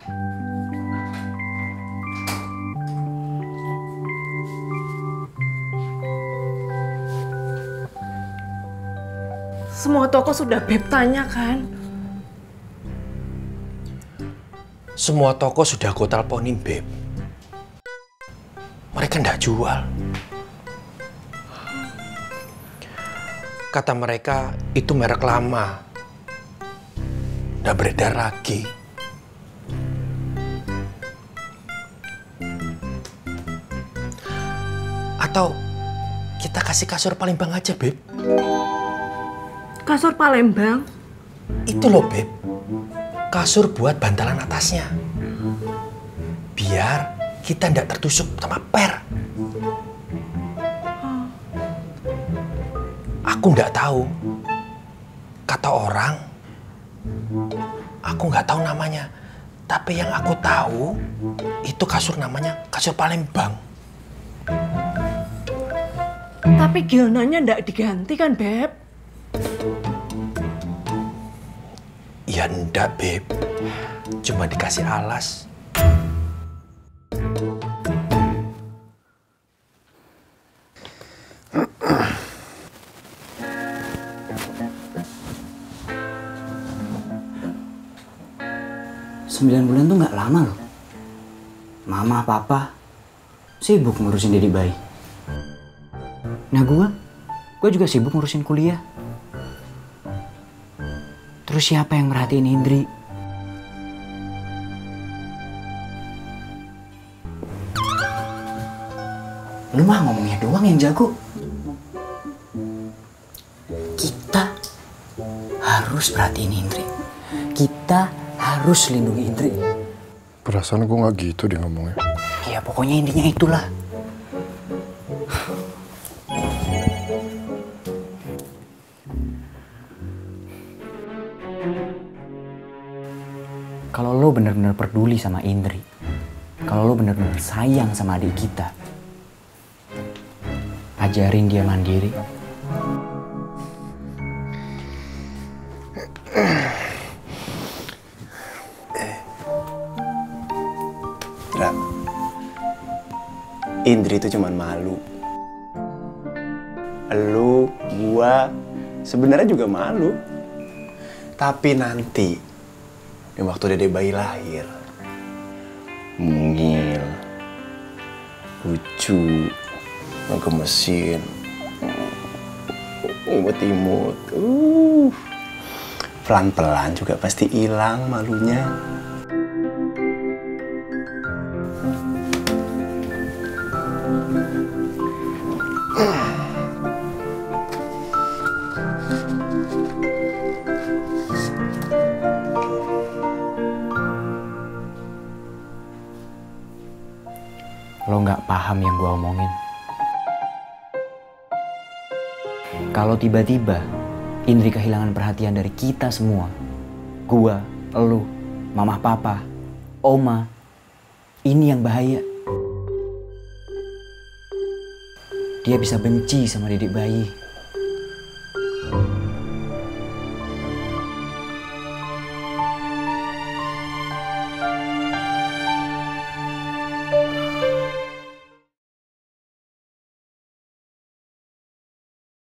Semua toko sudah Beb tanyakan. Semua toko sudah aku teleponin, Beb. Mereka nggak jual. Kata mereka itu merek lama. Nggak beredar lagi. Atau kita kasih kasur Palembang aja, Beb. Kasur Palembang? Itu loh, Beb. Kasur buat bantalan atasnya. Biar kita nggak tertusuk sama per. Aku nggak tahu. Kata orang, aku nggak tahu namanya. Tapi yang aku tahu, itu kasur namanya kasur Palembang. Tapi gilnanya ndak diganti kan, Beb? Ya ndak, Beb. Cuma dikasih alas. Sembilan bulan tuh nggak lama loh. Mama, papa sibuk ngurusin Dedi bayi. Nah gue juga sibuk ngurusin kuliah. Terus siapa yang merhatiin Indri? Lu mah ngomongnya doang yang jago. Kita harus perhatiin Indri. Kita harus lindungi Indri. Perasaan gue nggak gitu dia ngomongnya. Ya pokoknya intinya itulah. Kalau lo bener-bener peduli sama Indri, kalau lo bener-bener sayang sama adik kita, ajarin dia mandiri. Ra, Indri itu cuman malu. Lu, gua, sebenarnya juga malu. Tapi nanti, di waktu Dede bayi lahir, mungil, lucu, ngegemesin, imut-imut, pelan-pelan juga pasti hilang malunya. Lo nggak paham yang gue omongin. Kalau tiba-tiba Indri kehilangan perhatian dari kita semua, gua, elu, mama papa, oma, ini yang bahaya. Dia bisa benci sama Dedek bayi.